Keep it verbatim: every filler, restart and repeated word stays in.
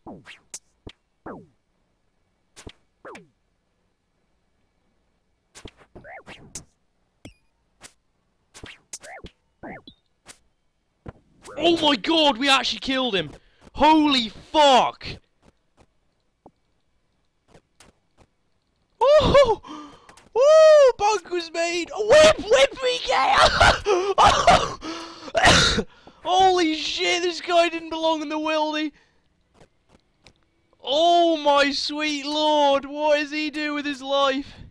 Oh my god, we actually killed him! Holy fuck! Oh! Oh! Bug was made! Whip! Whip me, get! Oh! Holy shit, this guy didn't belong in the Wildy! Oh my sweet lord, what does he do with his life?